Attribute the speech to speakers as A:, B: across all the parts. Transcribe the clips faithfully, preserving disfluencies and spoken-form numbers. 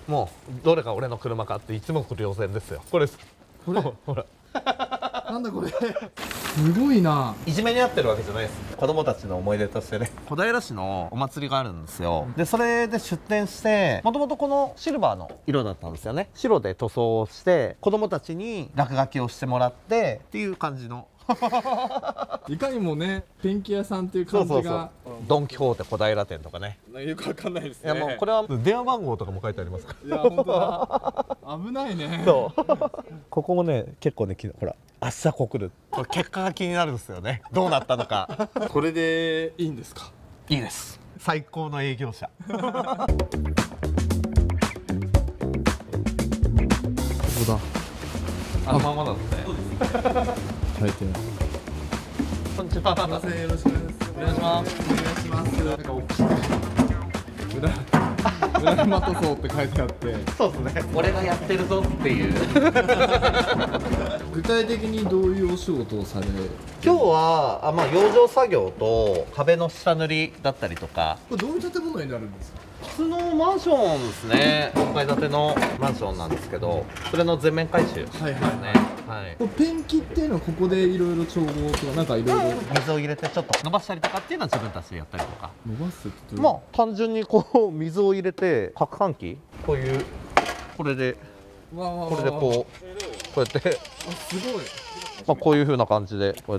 A: もうどれが俺の車かって一目瞭然ですよ。これです。
B: これ
A: ほら
B: なんだこれすごいな。
A: いじめにあってるわけじゃないです。子供たちの思い出としてね、小平市のお祭りがあるんですよ。でそれで出店して、もともとこのシルバーの色だったんですよね。白で塗装をして子供たちに落書きをしてもらってっていう感じの
B: いかにもね、ペンキ屋さんっていう感じが。そうそうそう、
A: ドン・キホーテ小平店とかね。
B: よくわかんないですね。
A: いやもうこれは電話番号とかも書いてありますから。
B: いや本当だ。危ないね。
A: そうここもね結構ね、ほら明日こう来る、結果が気になるんですよね。どうなったのか。
B: これでいいんですか？
A: いいです。最高の営業者。ここだ。あのままなんですね。
B: 書いてる。
A: こんにちは。
B: すみません、よろしくお願いします。お願いします。なんか大きい。裏裏マトソーって書いてあって。
A: そうですね。俺がやってるぞっていう。
B: 具体的にどういうお仕事をされる？
A: 今日はあまあ養生作業と壁の下塗りだったりとか。
B: これどういう建物になるんですか？
A: 普通のマンションですね。よんかい建てのマンションなんですけど、それの全面改修ですね。
B: はいはい
A: はい。
B: これペンキっていうのはここでいろいろ調合とかなんかいろいろ
A: 水を入れてちょっと伸ばしたりとかっていうのは自分たちでやったりとか。
B: 伸ばすって
A: まあ単純にこう水を入れて攪拌機こういうこれでこれでこうこうやって、
B: あすごい。
A: まあこういう風な感じでこうやって。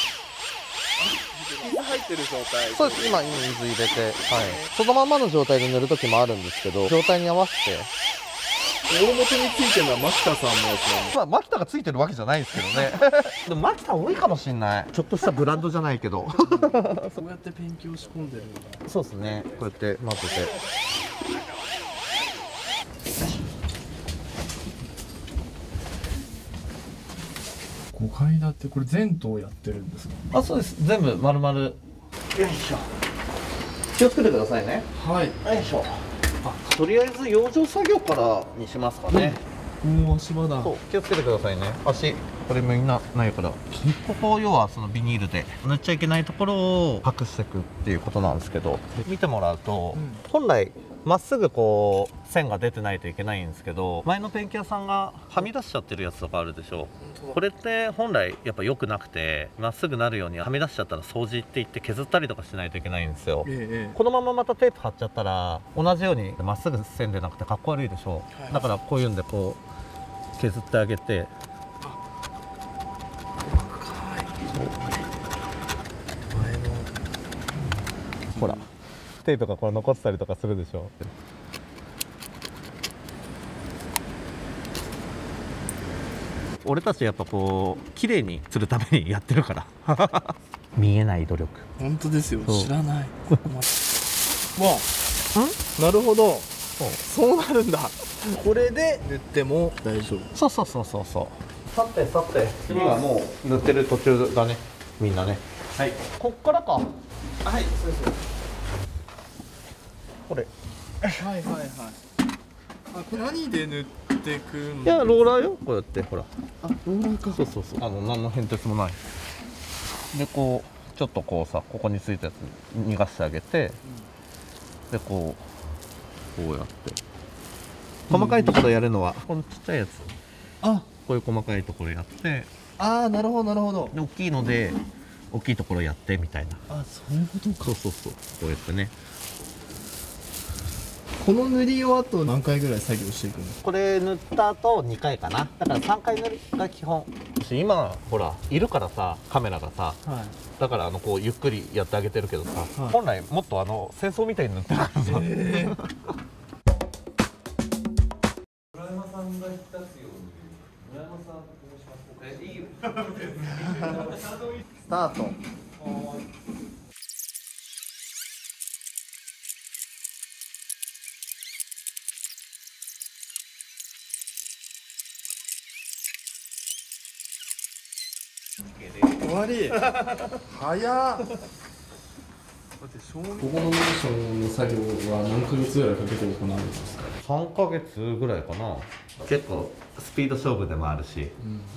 B: 水入ってる状態。
A: そうです。今水入れて、はい。そのままの状態で塗る時もあるんですけど、状態に合わせて。
B: 大元についてるのは牧田さんのやつなんです。
A: まあ牧田がついてるわけじゃないですけどね。でも牧田多いかもしれない。ちょっとしたブランドじゃないけど。
B: そうやってペンキを仕込んでるんだ。
A: そうですね。こうやって混ぜて。
B: ごかい建て、これ全棟やってるんですか？
A: あ、そうです。全部丸々。よいしょ。気をつけてくださいね。
B: はい。
A: よいしょ。あ、とりあえず養生作業からにしますかね。
B: もう足場だ。
A: そう、気をつけてくださいね。足、これみんなないから。ここ要はそのビニールで塗っちゃいけないところを隠していくっていうことなんですけど、見てもらうと、うん、本来まっすぐこう線が出てないといけないんですけど、前のペンキ屋さんがはみ出しちゃってるやつとかあるでしょ。これって本来やっぱ良くなくて、まっすぐなるようにはみ出しちゃったら掃除って言って削ったりとかしないといけないんですよ。ええ、このまままたテープ貼っちゃったら同じようにまっすぐ線でなくてかっこ悪いでしょ。はい、だからこういうんでこう削ってあげて。ほらテープがこれ残ってたりとかするでしょ。俺たちやっぱこう綺麗にするためにやってるから見えない努力。
B: 本当ですよ。知らない。わあ、なるほど。そうなるんだ。これで塗っても大丈夫。
A: そうそうそうそうそう。さてさて、次はもう塗ってる途中だね。みんなね。はい。こっからか。はい、そうです。これ。
B: はいはいはい。あ、これ何で塗っていくんですか？
A: いや、ローラーよ。こうやってほら。
B: あ、ローラーか。
A: そうそうそう。あの何の変哲もない。でこうちょっとこうさ、ここについたやつ逃がしてあげて、うん、でこうこうやって。細かいところやるのは、うん、このちっちゃいやつ。あ、こういう細かいところやって。
B: ああ、なるほどなるほど。
A: で大きいので大きいところやってみたいな。
B: あ、そういうことか。
A: そうそうそう。こうやってね。
B: この塗りをあと何回ぐらい作業していくの？
A: これ塗った後にかいかな。だからさんかい塗りが基本。今ほらいるからさ、カメラがさ、はい、だからあのこうゆっくりやってあげてるけどさ、はい、本来もっとあの戦争みたいに塗ってるからさ。えー村山さんが引き出すように、村山さんと申します。え、いいよ。スタート。
B: 終わり。早っ。ここのマンションの作業は何ヶ月ぐらいかけて行うんですか？
A: さんかげつぐらいかな。結構スピード勝負でもあるし。うん。うん、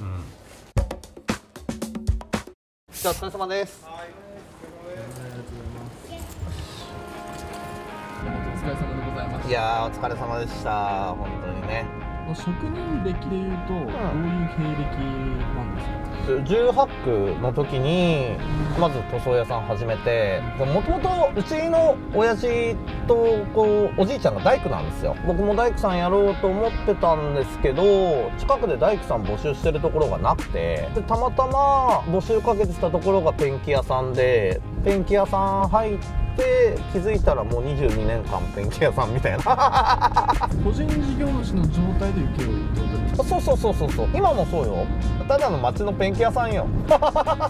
A: じゃあお疲れ様です。はい。ありがとうございます。
B: れ様でございました。
A: いやーお疲れ様でした本当にね。
B: 職人歴でいうと、どういう経歴なんですか？
A: じゅうはち区の時にまず塗装屋さん始めて、もともとうちの親父とこうおじいちゃんが大工なんですよ。僕も大工さんやろうと思ってたんですけど、近くで大工さん募集してるところがなくて、でたまたま募集かけてたところがペンキ屋さんで、ペンキ屋さん入って気づいたらもうにじゅうにねんかんペンキ屋さんみたいな
B: 個人事業主の状態で請け負いってことですか？
A: そうそうそうそうそう、今もそうよ。ただの町のペンキ屋さんよあ、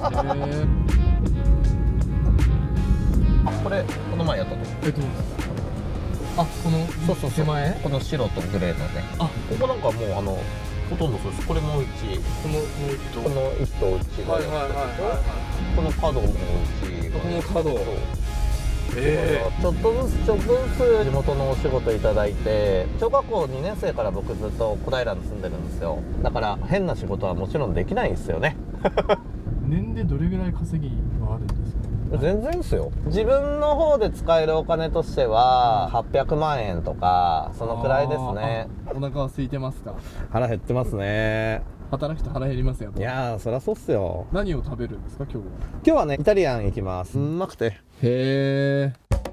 A: これこの前やったと
B: えっとあ、この
A: そうそうそう、
B: 手前
A: この白とグレーのね、あ、ここなんかもうあのほとんどそうです。これもうち、
B: このもう一頭
A: この一頭うちがやってて、この角もうち、
B: この角
A: そう
B: え
A: ちょっとずつちょっとずつ地元のお仕事いただいて、小学校にねん生から僕ずっと小平に住んでるんですよ。だから変な仕事はもちろんできないんですよね
B: 年でどれぐらい稼ぎはあるんですか？
A: 全然ですよ。自分の方で使えるお金としてははっぴゃくまんえんとかそのくらいですね。
B: お腹は空いてますか？
A: 腹減ってますね。
B: 働くと腹減りますよ。
A: いやーそりゃそうっすよ。
B: 何を食べるんですか今日は？
A: 今日はねイタリアン行きます。うまくて、
B: へえ。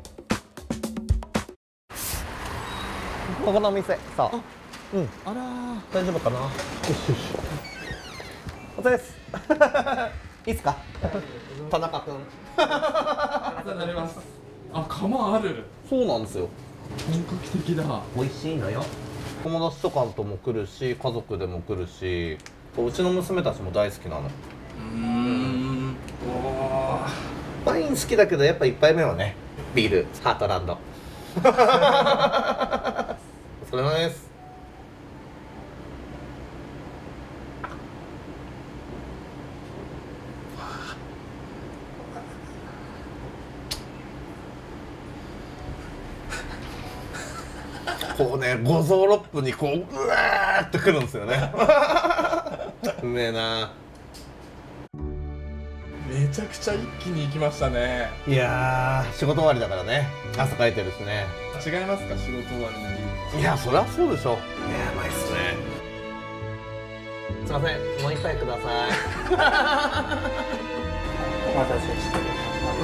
A: ここのお店、そう、うん、
B: あら
A: 大丈夫かな。よしよし、お疲れですいいっすか田中君
B: ーなります。あ、釜ある。
A: そうなんですよ、
B: 本格的だ。
A: 美味しいのよ。友達とかとも来るし、家族でも来るし、うちの娘たちも大好きなの。
B: うーん、お
A: ワイン好きだけどやっぱ一杯目はねビールハートランドお疲れ様です。こうね五臓六腑にこううわーってくるんですよねうめえな。
B: めちゃくちゃ一気に行きましたね。
A: いやー仕事終わりだからね、汗かいてるしね。
B: 違いますか、仕事終わりの理由？
A: いやそりゃそうでしょ。いやうまいっすね。すいません、もう一杯くださいお待たせしてる。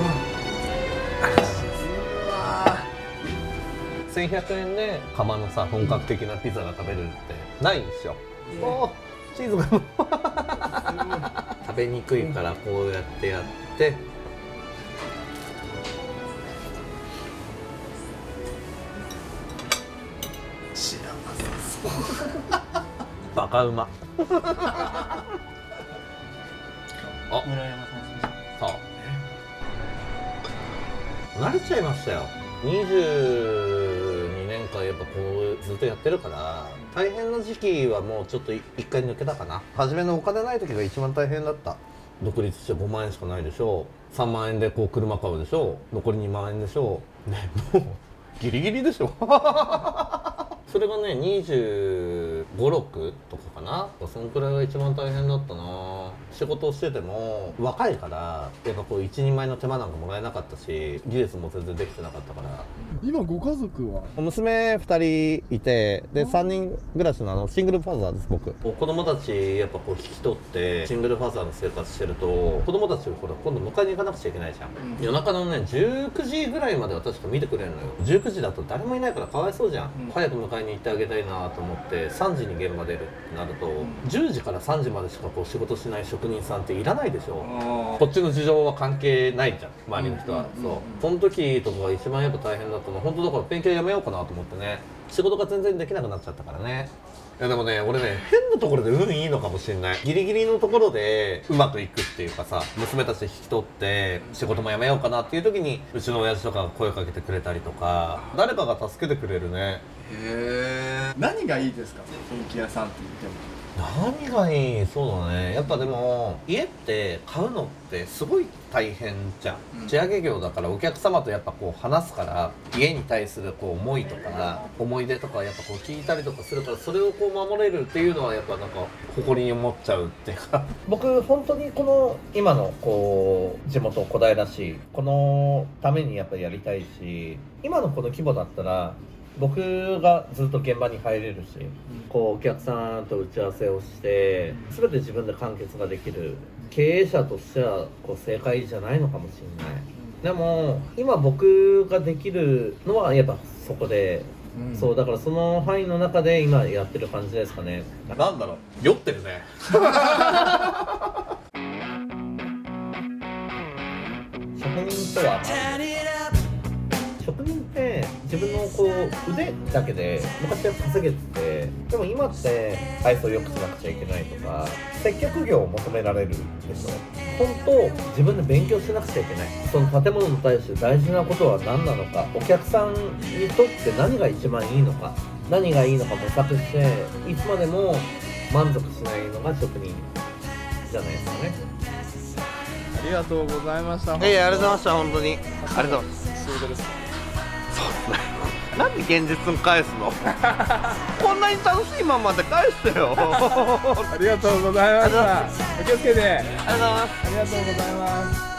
A: せんひゃくえんで釜のさ本格的なピザが食べれるってないんですよ。おーチーズが食べにくいからこうやってやって
B: 知らなさそう
A: バカうまあ、
B: 村山さん
A: そう慣れちゃいましたよ。にじゅうにねんかんやっぱこうずっとやってるから大変な時期はもうちょっと一回抜けたかな。初めのお金ない時が一番大変だった。独立してごまんえんしかないでしょ、さんまんえんでこう車買うでしょ、残りにまんえんでしょね、もうギリギリでしょそれがねにじゅうご、ろくとかかな、そのくらいが一番大変だったな。仕事をしてても若いからやっぱこう一人前の手間なんかもらえなかったし、技術も全然できてなかったから。
B: 今ご家族は？
A: 娘ふたりいて、でさんにん暮らしのあのシングルファーザーです僕。子供たちやっぱこう引き取ってシングルファーザーの生活してると子供たちをほら今度迎えに行かなくちゃいけないじゃん、うん、夜中のねじゅうくじぐらいまでは確か見てくれるのよ。じゅうくじだと誰もいないからかわいそうじゃん、うん、早く迎えに行ってあげたいなと思ってさんじに現場出るってなると、うん、じゅうじからさんじまでしかこう仕事しない職人さんっていらないでしょ。こっちの事情は関係ないじゃん周りの人は、うん、そうその時とかが一番やっぱ大変だったの。本当だから勉強やめようかなと思ってね、仕事が全然できなくなっちゃったからね。いやでもね俺ね変なところで運いいのかもしれない。ギリギリのところでうまくいくっていうかさ、娘たち引き取って仕事もやめようかなっていう時にうちの親父とかが声かけてくれたりとか、誰かが助けてくれるね。
B: へえ。何がいいですかペンキ屋さんって言っても？
A: 何がいい？そうだね。やっぱでも家って買うのってすごい大変じゃん、うん、地上げ業だからお客様とやっぱこう話すから、家に対するこう思いとか思い出とかやっぱこう聞いたりとかするから、それをこう守れるっていうのはやっぱなんか誇りに思っちゃうっていうか僕本当にこの今のこう地元小平市このためにやっぱりやりたいし、今のこの規模だったら僕がずっと現場に入れるし、こうお客さんと打ち合わせをして全て自分で完結ができる経営者としてはこう正解じゃないのかもしれない。でも今僕ができるのはやっぱそこで、うん、そうだからその範囲の中で今やってる感じですかね。なんだろう、酔ってるね職人とは職人って自分のこう腕だけで昔は稼げてて、でも今って愛想良くしなくちゃいけないとか接客業を求められるでしょ。本当自分で勉強しなくちゃいけない。その建物に対して大事なことは何なのか、お客さんにとって何が一番いいのか、何がいいのか模索して、いつまでも満足しないのが職人じゃないですかね。
B: ありがとうございました。
A: ええ、ありがとうございました。本当にありがとうございます。
B: そうですね。
A: なんで現実に返すのこんなに楽しいままで返してよ
B: ありがとうございました。お気をつけて。
A: ありがとうございます。
B: ありがとうございます。